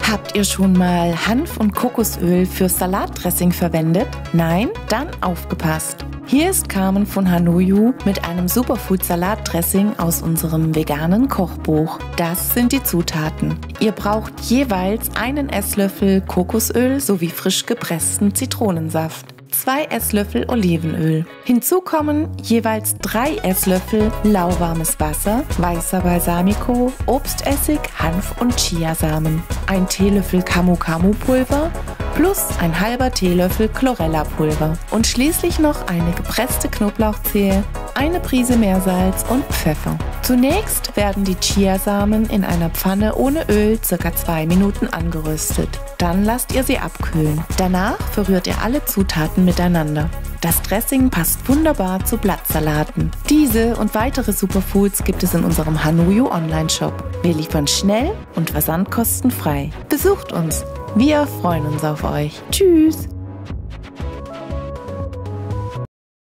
Habt ihr schon mal Hanf und Kokosöl für Salatdressing verwendet? Nein? Dann aufgepasst! Hier ist Carmen von Hanuyu mit einem Superfood-Salatdressing aus unserem veganen Kochbuch. Das sind die Zutaten. Ihr braucht jeweils einen Esslöffel Kokosöl sowie frisch gepressten Zitronensaft. 2 Esslöffel Olivenöl. Hinzu kommen jeweils 3 Esslöffel lauwarmes Wasser, weißer Balsamico, Obstessig, Hanf und Chiasamen. 1 Teelöffel Camu-Camu-Pulver plus ein halber Teelöffel Chlorella-Pulver. Und schließlich noch eine gepresste Knoblauchzehe, eine Prise Meersalz und Pfeffer. Zunächst werden die Chiasamen in einer Pfanne ohne Öl ca. 2 Minuten angeröstet. Dann lasst ihr sie abkühlen. Danach verrührt ihr alle Zutaten miteinander. Das Dressing passt wunderbar zu Blattsalaten. Diese und weitere Superfoods gibt es in unserem Hanuyu Online-Shop. Wir liefern schnell und versandkostenfrei. Besucht uns! Wir freuen uns auf euch. Tschüss!